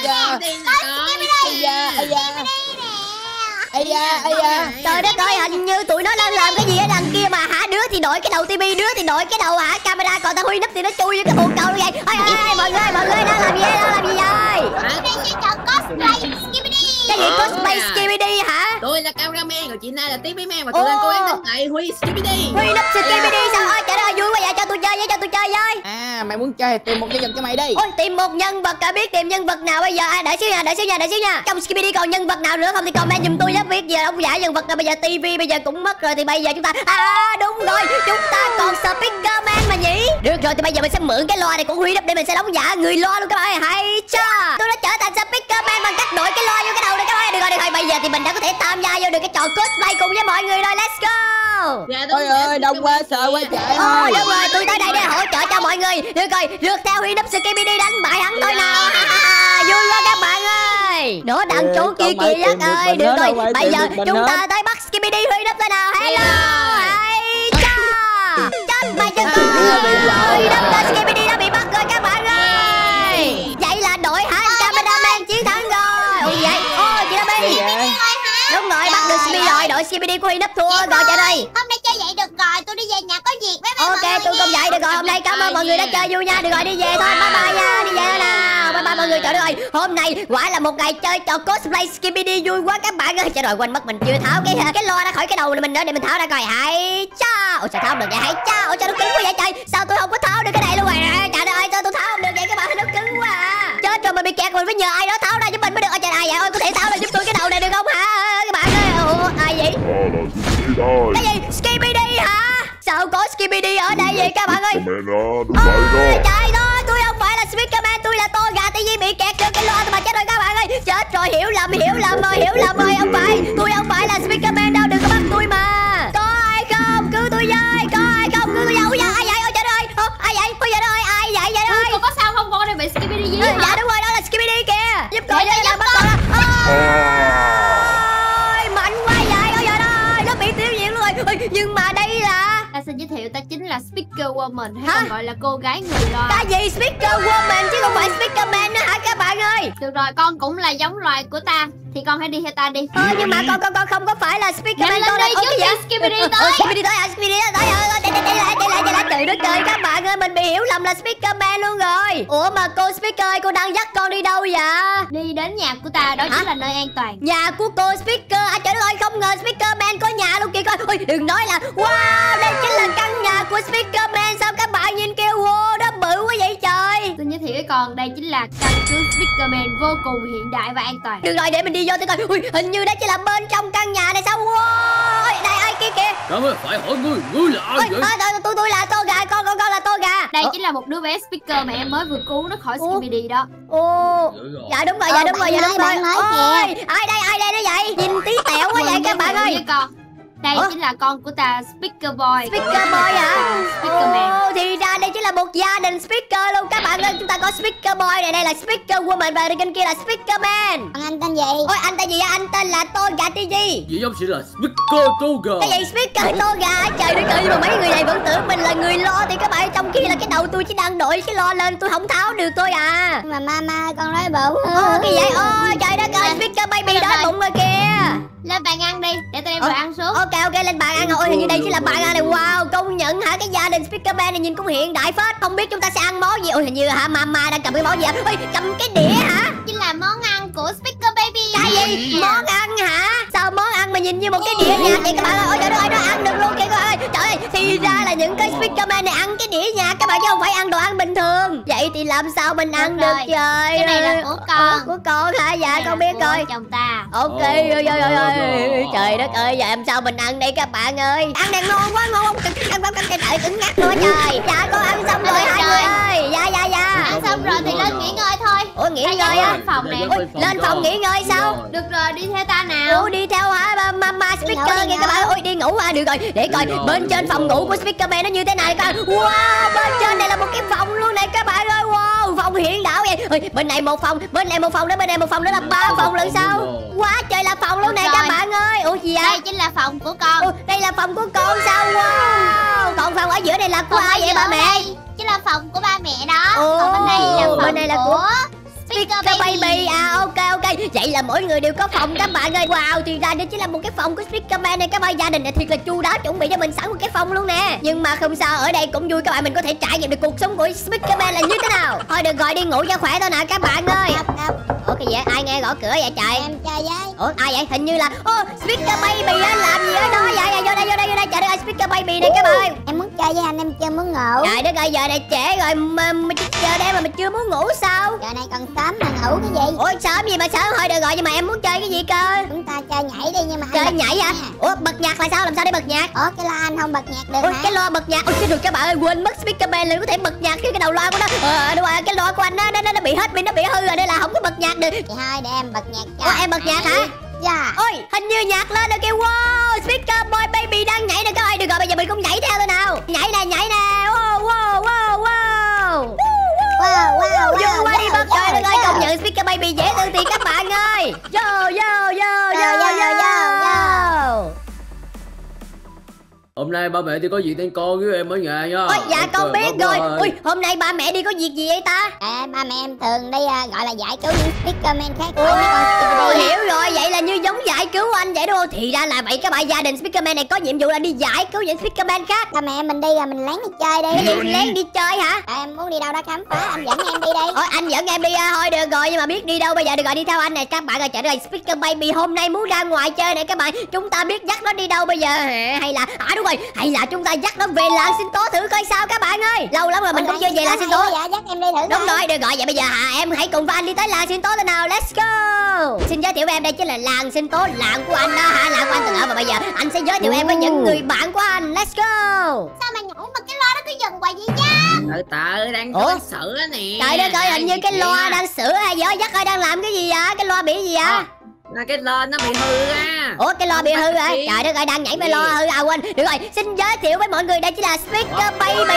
da. Trời đất ơi, hình như tụi nó đang làm cái gì ở đằng kia mà hả? Đứa thì đổi cái đầu tivi, đứa thì đổi cái đầu hả camera, còn thằng Huy nấp thì nó chui vô cái bồn cầu luôn vậy. Ôi mọi người đang làm gì vậy? Đây chơi trò cosplay Skibidi. Cái gì cosplay Skibidi hả? Tôi là cameraman, còn chị này là TV man và tôi đang cố gắng đánh bại Huy Skibidi. Huy nấp Skibidi sao? Ôi trời ơi, vui quá vậy, cho tôi chơi với. À, mày muốn chơi thì tìm một nhân vật cho mày đi. Ôi, tìm một nhân vật, cả biết tìm nhân vật nào bây giờ? Đợi xíu nha. Trong Skibidi còn nhân vật nào nữa không thì comment giùm tôi, biết giờ ông giải nhân vật nào bây giờ, TV bây giờ cũng mất rồi thì bây giờ chúng ta đúng rồi, chúng ta còn Speakerman mà nhỉ. Được rồi thì bây giờ mình sẽ mượn cái loa này của Huy Đắp để mình sẽ đóng giả người loa luôn các bạn ơi. Hay cha, tôi đã trở thành Speakerman bằng cách đổi cái loa vô cái đầu này các bạn. Được rồi, bây giờ thì mình đã có thể tham gia vô được cái trò cosplay cùng với mọi người rồi. Let's go. Ôi ơi, đông quá, sợ quá trời ơi. Đúng rồi, tôi tới đây để hỗ trợ cho mọi người. Được rồi, rượt theo Huy Đắp Skibidi đánh bại hắn thôi nào. Vui quá các bạn ơi. Nó đang chỗ kia kìa Jack ơi. Được rồi, bây giờ chúng ta tới bắt Skibidi Huy Đắp thôi nào. Hello. Hay cha. Chết mày cho tôi. Huy Đắp Skibidi đã bị bắt rồi các bạn ơi. Vậy là đội cameraman chiến thắng rồi. Ôi vậy, chị đã bị. Đúng rồi, bắt được Skibidi rồi. Đội Skibidi của Huy Đắp thua rồi. Trời ơi. Hôm nay chơi vậy được rồi, tôi đi về nhà có việc. Bye bye. Ok, tôi cũng vậy. Được rồi, hôm nay cảm ơn mọi người đã chơi vui nha. Được rồi, đi về thôi. Bye bye nha. Đi về thôi nào. Bye bye mọi người. Trời ơi, hôm nay quả là một ngày chơi trò cosplay Skibidi vui quá các bạn ơi. Trời ơi, quên mất mình chưa tháo cái loa ra khỏi cái đầu mình nữa, để mình tháo ra coi. Hay cha. Ôi sao tháo không được vậy? Hay cha. Ôi trời, nó cứng quá vậy trời. Sao tôi không có tháo được cái này luôn rồi? Trời ơi, sao tôi tháo không được vậy các bạn? Nó cứng quá à. Chết rồi, mình bị kẹt, mình phải nhờ ai đó tháo ra giúp mình mới được. Ôi trời, ai vậy? Ôi có thể tháo ra giúp tôi cái đầu này được không hả các bạn ơi? Ủa, ai vậy? Cái gì? Skibidi hả? Sao có Skibidi ở đây vậy các bạn ơi? Ôi trời ơi, tôi không phải là Speakerman, tôi là tôi gà TV bị kẹt trên cái loa mà chết rồi các bạn ơi. Chết rồi, hiểu lầm rồi, tôi không phải là Speakerman đâu, đừng có bắt tôi mà. Có ai không? Cứu tôi với, có ai không? Cứu tôi với. Ôi ai vậy? Ôi trời ơi. Ai vậy? Ôi trời ơi, ai vậy vậy ơi? Cô có sao không? Con này bị Skibidi gì hả? Dạ đúng rồi, đó là Skibidi kìa. Giúp tôi với, giúp con. Mạnh quá vậy. Ôi trời ơi, nó bị tiêu diệt luôn rồi. Nhưng mà đây là xin giới thiệu, ta chính là Speaker Woman, hay còn gọi là cô gái người loa. cái gì Speaker Woman chứ không phải Speakerman nữa hả các bạn ơi? Được rồi, con cũng là giống loài của ta, thì con hãy đi theo ta đi. Nhưng mà con không có phải là Speakerman. Nhanh lên đi trước khi Skibidi tới. Skibidi tới hả? Skibidi tới. Đây trời đất ơi các bạn ơi, mình bị hiểu lầm là Speakerman luôn rồi. Ủa mà cô Speaker ơi, cô đang dắt con đi đâu vậy? Đi đến nhà của ta, đó chính là nơi an toàn. Nhà của cô Speaker. Trời ơi, không ngờ Speakerman có nhà luôn kìa coi. Ôi đừng nói là wow, đây chính là căn nhà của Speakerman. Sao các bạn nhìn kêu wow, đó bự quá vậy trời. Xin giới thiệu với con, đây chính là căn cứ Speakerman vô cùng hiện đại và an toàn. Được rồi, để mình đi vô coi. Ui, hình như đó chỉ là bên trong căn nhà này sao? Wow, đây ai kia kìa. Cảm ơn, phải hỏi ngươi là ai vậy? Tôi là Toga, con là Toga. Đây chính là một đứa bé Speaker mà em mới vừa cứu nó khỏi Skibidi đó. Dạ đúng rồi. Ôi, ai đây nó vậy? Nhìn tí tẹo quá vậy các bạn ơi. Đây chính là con của ta, Speaker Boy. Speaker Boy hả? Speakerman. Thì ra đây chính là một gia đình Speaker luôn các bạn ơi. Chúng ta có Speaker Boy này, đây là Speaker Woman và bên kia là Speakerman. Anh tên gì? Ôi anh tên gì vậy? Anh tên là Toga TV. Vậy giống chỉ là Speaker Toga. Cái gì Speaker Toga? Trời đất ơi, mà mấy người này vẫn tưởng mình là người lo thì các bạn, trong khi là cái đầu tôi chỉ đang đội cái lo lên, tôi không tháo được thôi à. Mà mama con nói bự. Cái vậy? Ôi trời đất ơi, Speaker Baby đói bụng rồi kìa. Lên bàn ăn đi, để tôi đem đồ ăn xuống. Ok, lên bàn ăn. Ôi hình như đây chỉ là bàn ăn này. Wow, công nhận hả, cái gia đình Speakerman này nhìn cũng hiện đại phết. Không biết chúng ta sẽ ăn món gì. Ôi hình như hả, mama đang cầm cái món gì ạ? Ôi cầm cái đĩa hả? Chính là món ăn của Speaker Baby. Cái gì? Món ăn hả? Sao món ăn mà nhìn như một cái đĩa nhạc vậy các bạn ơi? Ôi trời ơi, nó ăn được luôn kìa các bạn ơi. Trời ơi, thì ra là những cái Speakerman này ăn cái đĩa nhạc các bạn, chứ không phải ăn đồ ăn bình thường. Vậy thì làm sao mình ăn được trời? Cái này là của con. Của con hả? Dạ con biết rồi. Chồng ta. Ok, trời đất ơi, giờ làm sao mình ăn đây các bạn ơi? Ăn này ngon quá, ngon không? Cái đợi cứng ngắc nữa trời. Dạ con ăn xong rồi hai người ơi. Dạ. Ăn xong rồi thì lên nghỉ ngơi thôi. Ủa nghỉ ngơi á? Lên phòng nè. Lên phòng nghỉ ngơi sao? Được rồi, đi theo ta nào. Ủa đi theo hả? Mama Speaker kìa các bạn. Ôi đi ngủ à? Được rồi, để coi bên trên phòng ngủ của Speakerman nó như thế này coi. Wow, bên trên này là một cái phòng luôn này các bạn ơi. Wow, phòng hiện đại vậy. Ôi, bên này một phòng, bên này một phòng nữa, bên này một phòng nữa là 3 phòng lần sau. Quá trời là phòng luôn này các bạn ơi. Ủa gì vậy? Đây chính là phòng của con. Đây là phòng của con sao? Wow. Còn phòng ở giữa này là của ai vậy ba mẹ? Chính là phòng của ba mẹ đó. Còn bên đây là phòng của Speaker Baby. À ok. Vậy là mỗi người đều có phòng các bạn ơi. Wow, thì ra đây chỉ là một cái phòng của Speakerman này các bạn. Gia đình này thiệt là chu đáo, chuẩn bị cho mình sẵn một cái phòng luôn nè. Nhưng mà không sao, ở đây cũng vui các bạn, mình có thể trải nghiệm được cuộc sống của Speakerman là như thế nào. Thôi được rồi, đi ngủ cho khỏe thôi nè các bạn ơi. Ủa cái gì vậy? Ai nghe gõ cửa vậy trời? Em chơi với. Ủa ai vậy? Hình như là Speaker Baby á, làm gì ở đó vậy? Vô đây. Trời đất ơi, Speaker Baby này các bạn. Em muốn chơi với anh, em chưa muốn ngủ. Trời đất ơi, giờ này trễ rồi mà giờ đây mà mình chưa muốn ngủ sao? Giờ này còn sớm mà ngủ cái gì? Ôi sớm gì mà sớm, thôi được rồi, nhưng mà em muốn chơi cái gì cơ? Chúng ta chơi nhảy đi, nhưng mà Chơi nhảy hả? Ủa bật nhạc là sao? Làm sao để bật nhạc? Ủa cái loa anh không bật nhạc được Ủa hả? cái loa bật nhạc. Ôi chết rồi các bạn ơi, quên mất Speakerman là có thể bật nhạc cái đầu loa của nó. Đúng rồi, cái loa của anh nó bị hết pin, nó bị hư rồi nên là không có bật nhạc được. Thì thôi để em bật nhạc cho. Ủa em bật nhạc hả? Dạ. Ôi hình như nhạc lên rồi kìa. Wow, Speaker Boy Baby đang nhảy nè các bạn. Được rồi, bây giờ mình cũng nhảy theo thôi nào. Nhảy nè. Wow. Vô qua đi bật. Trời đất ơi, công nhận Speaker Baby dễ thương thiệt các bạn ơi. Yo. Hôm nay ba mẹ thì có việc tên con với em ở nhà nha. Ôi dạ con biết rồi. Ui hôm nay ba mẹ đi có việc gì vậy ta? Ba mẹ em thường đi gọi là giải cứu những Speakerman khác. Hiểu rồi, vậy là như giống giải cứu anh vậy đúng không? Thì ra là vậy các bạn, gia đình Speakerman này có nhiệm vụ là đi giải cứu những Speakerman khác. Ba mẹ mình đi rồi mình lén đi chơi đi. Cái gì lén đi chơi hả? Em muốn đi đâu đó khám phá, anh dẫn em đi đi. Ôi anh dẫn em đi thôi được rồi, nhưng mà biết đi đâu bây giờ? Được rồi, đi theo anh này các bạn ơi. Trời ơi, Speaker Baby hôm nay muốn ra ngoài chơi này các bạn. Chúng ta biết dắt nó đi đâu bây giờ? Hay là đúng rồi, hay là chúng ta dắt nó về làng sinh tố thử coi sao các bạn ơi. Lâu lắm rồi mình cũng chưa về làng sinh tố. Dạ dắt em đi thử. Đúng rồi, được rồi, vậy bây giờ em hãy cùng với anh đi tới làng sinh tố thôi nào. Let's go. Xin giới thiệu với em, đây chính là làng sinh tố, làng của anh đó hả? Làng của anh từng ở, và bây giờ anh sẽ giới thiệu em với những người bạn của anh. Let's go. Sao mà nhổ mà cái loa nó cứ dần hoài vậy nha? Từ đang có sữa nè. Trời đất ơi, hình như cái loa đang sửa hay gì đó. Dắt ơi đang làm cái gì vậy? Cái loa bị gì vậy? Là cái loa nó bị hư á. Ủa cái loa bị hư hả? Trời đất ơi, đang nhảy với loa hư à, quên. Được rồi, xin giới thiệu với mọi người, đây chính là Speaker Baby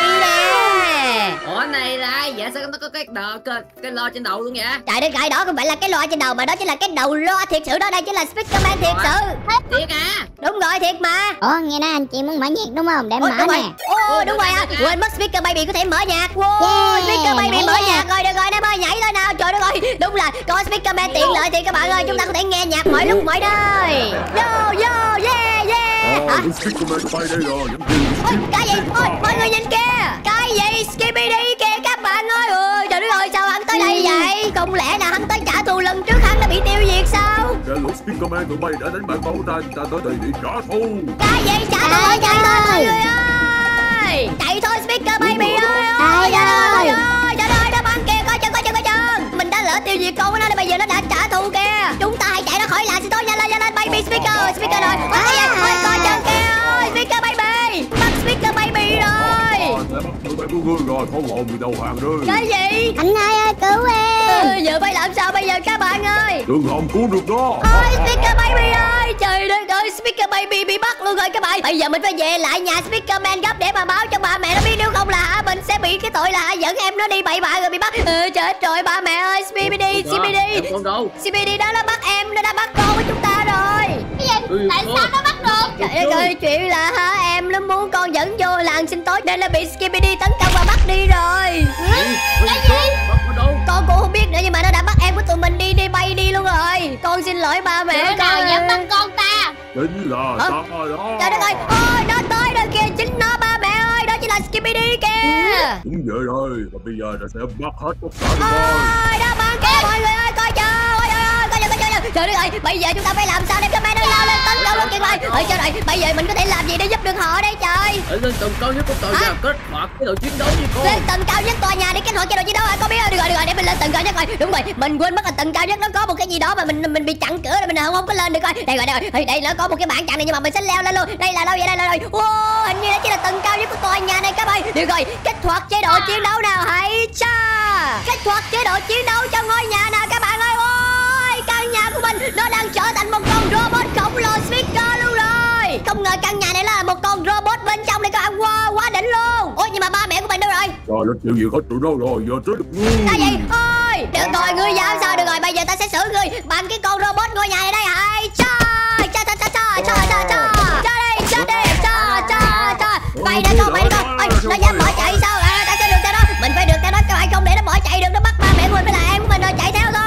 nè. Ủa này là ai vậy? Sao nó có cái loa trên đầu luôn vậy? Trời đất ơi, đó không phải là cái loa trên đầu mà đó chính là cái đầu loa thiệt sự đó. Đây chính là Speakerman thiệt sự. Thiệt à? Đúng rồi, thiệt mà. Ủa nghe nói anh chị muốn mở nhạc đúng không? Để em mở đúng nè. rồi. Đúng rồi à, quên mất Speaker Baby có thể mở nhạc. Wow, Speaker Baby mở nhạc rồi. Được rồi, em ơi nhảy lên nào. Trời đất ơi, đúng là có Speakerman tiện lợi thì các bạn ơi, chúng ta có thể nghe nhạc mọi lúc mọi nơi. Yo, yeah. Hả? Speakerman bay đây rồi. Ôi, cái gì? Ôi, mọi người nhìn kìa. Cái gì? Skibidi kìa các bạn ơi. Ôi, trời đất ơi, sao hắn tới đây vậy? Không lẽ là hắn tới trả thù lần trước hắn đã bị tiêu diệt sao? Kẻ lũ Speakerman tụi bay đã đánh bại bao ta tới đây để trả thù. Cái gì? Trả thù ơi, chạy thôi mọi người ơi. Chạy thôi Speaker Baby ơi. Trời ơi, nó bắn kìa, coi chừng. Mình đã lỡ tiêu diệt con của nó nên bây giờ nó đã trả thù kìa. Chúng ta hãy chạy ra khỏi làng sinh tố, nhanh lên Baby Speaker rồi. Ôi coi chừng kìa. Ôi Speaker Baby, bắt Speaker Baby rồi. Tụi bay của ngươi rồi, không hồn bị đầu hàng đây. Cái gì? Anh hai ơi cứu em. Giờ phải làm sao bây giờ các bạn ơi? Đừng hòng cứu được đó. Ôi Speaker Baby ơi, trời đất ơi, Speaker Baby bị bắt luôn rồi các bạn. Bây giờ mình phải về lại nhà Speakerman gấp để mà báo cho ba mẹ nó biết, nếu không là mình sẽ bị cái tội là dẫn em nó đi bậy bạ rồi bị bắt. Chết rồi ba mẹ ơi, Skibidi Skibidi đó nó bắt em, nó đã bắt con của chúng ta rồi. Cái gì? Tại sao nó bắt được? Trời ơi, chuyện là em nó muốn con dẫn vô làng sinh tố nên nó bị Skibidi tấn công và bắt đi rồi. Cái gì? Con cũng không biết nữa, nhưng mà nó đã bắt em của tụi mình đi bay đi luôn rồi. Con xin lỗi ba mẹ. Đứa nào dám bắt con ta? Chính là ta đó. Trời đất ơi, ôi nó tới rồi kìa, chính nó ba mẹ ơi, đó chính là Skibidi kìa. Đúng vậy rồi, và bây giờ nó sẽ bắt hết tất cả chúng ta. Ôi đó bắn kìa mọi người ơi, coi chờ. Trời đất ơi, bây giờ chúng ta phải làm sao để các bạn ơi lao lên tấn công luôn kìa rồi. Ôi trời ơi, bây giờ mình có thể làm gì để giúp được họ đây trời? Lên tầng cao nhất của tòa nhà kết hoạt cái đội chiến đấu đi con. Lên tầng cao nhất tòa nhà để kết hoạt cái đội chiến đấu à? Con biết rồi, được rồi, để mình lên tầng cao nhất rồi. Đúng rồi, mình quên mất là tầng cao nhất nó có một cái gì đó mà mình bị chặn cửa rồi, mình không có lên được rồi. Đây rồi, đây nó có một cái bảng chặn này nhưng mà mình sẽ leo lên luôn. Đây là đâu vậy? Đây là rồi. Wow, hình như đó chỉ là tầng cao nhất của tòa nhà này các bạn. Được rồi, kích hoạt chế độ chiến đấu nào, hãy kích hoạt chế độ chiến đấu cho ngôi nhà nào các bạn ơi. Ôi, căn nhà của mình nó đang trở thành một con robot khổng lồ Speaker luôn rồi. Không ngờ căn nhà này là một con robot bên trong này các bạn. Wow, quá đỉnh luôn. Ôi nhưng mà ba mẹ của mình đâu rồi? Rồi nó chịu gì hết tụi nó rồi, giờ tới được ngươi. Cái gì? Ôi, được rồi, ngươi dám sao? Được rồi, bây giờ ta sẽ xử ngươi bằng cái con robot ngôi nhà này đây. Hãy Mày đã con. Ôi, nó dám bỏ chạy sao? Ta sẽ được theo đó. Mình phải được theo đó các bạn, không để nó bỏ chạy được, nó bắt ba mẹ của mình với lại em của mình rồi, chạy theo thôi.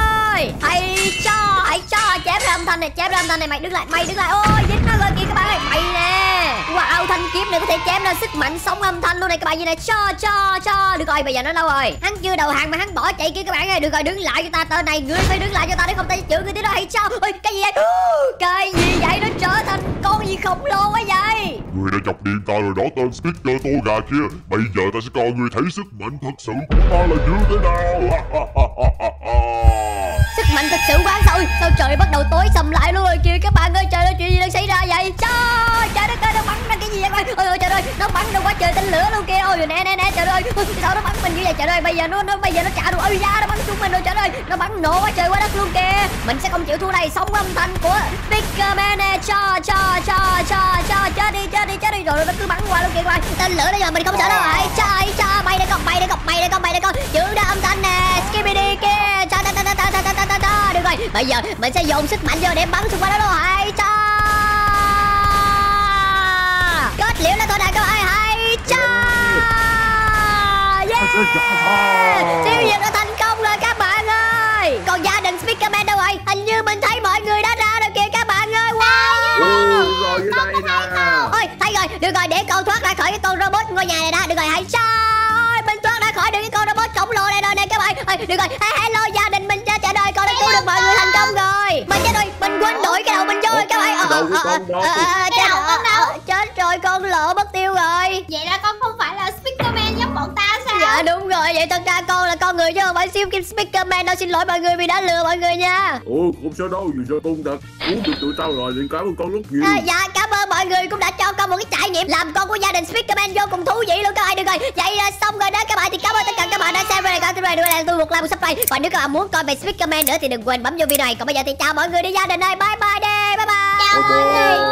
chém ra âm thanh này. Mày đứng lại, ôi dính nó rồi kìa các bạn ơi. Mày nè. Wow, thanh kiếm này có thể chém ra sức mạnh sóng âm thanh luôn này các bạn. Như này cho. Được rồi, bây giờ nó đâu rồi? Hắn chưa đầu hàng mà hắn bỏ chạy kia các bạn ơi. Được rồi, đứng lại cho ta. Tên này ngươi phải đứng lại cho ta để không ta chữa người tí đó hay sao? Ôi cái gì vậy? Cái gì vậy? Nó trở thành con gì khổng lồ quá vậy? Người đã chọc điện ta rồi đó, tên Speaker tô gà kia. Bây giờ ta sẽ cho người thấy sức mạnh thật sự của ta là như thế nào. Sức mạnh thật sự quá sao? Sao trời bắt đầu tối sầm lại luôn rồi kìa các bạn ơi. Trời ơi, chuyện gì đang xảy ra vậy? Trời đất ơi, nó bắn ra cái gì vậy? Ôi trời ơi, nó bắn ra quá trời tên lửa luôn kìa. Ôi nè trời ơi, sao nó bắn mình như vậy? Trời ơi, bây giờ nó trả đũa. Ôi da, nó bắn trúng mình rồi. Trời ơi, nó bắn nổ quá trời quá đất luôn kìa. Mình sẽ không chịu thua đây. Sóng âm thanh của Speakerman nè. Cho chết đi. Rồi nó cứ bắn qua luôn kìa các bạn. Tên lửa đây rồi, mình không sợ đâu rồi. Cho bay đây con. Chưởng ra âm thanh nè. Skibidi kia. Ta. Được rồi, bây giờ mình sẽ dồn sức mạnh vô để bắn xung quanh đó luôn. Hay cho. Kết liễu nó thôi nè các bạn. Hay cho. Siêu diệt đã thành công rồi các bạn ơi. Còn gia đình Speakerman đâu rồi? Hình như mình thấy mọi người đã ra rồi kìa các bạn ơi. Wow. Rồi như đây nè. Ôi thấy rồi, được rồi, để con thoát ra khỏi cái con robot ngôi nhà này đã. Được rồi, hãy sao mình thoát ra khỏi được cái con robot khổng lồ này rồi nè các bạn. Được rồi, hello gia đình mình, trời ơi con đã cứu được mọi người thành công rồi. Mình chết rồi, mình quên đổi cái đầu mình vô rồi các bạn. Chết rồi, con lỡ mất tiêu rồi. Vậy là con không phải là Speakerman giống bọn ta sao? Dạ đúng rồi, vậy thật ra con là con người chứ không phải siêu kim Speakerman đâu. Xin lỗi mọi người vì đã lừa mọi người nha. Không sao đâu, vì sao con đã cứu được tụi tao rồi, nên cảm ơn con rất nhiều. Dạ cảm ơn mọi người cũng đã cho con một cái trải nghiệm làm con của gia đình Speakerman vô cùng thú vị luôn các bạn. Được rồi, vậy là xong rồi đó các bạn. Thì cảm ơn tất cả các bạn đã xem video này. Tôi một like, một subscribe. Và nếu các bạn muốn coi về Speakerman nữa thì đừng quên bấm vô video này. Còn bây giờ thì chào mọi người đi gia đình ơi. Bye bye đi. Bye bye. Chào mọi người.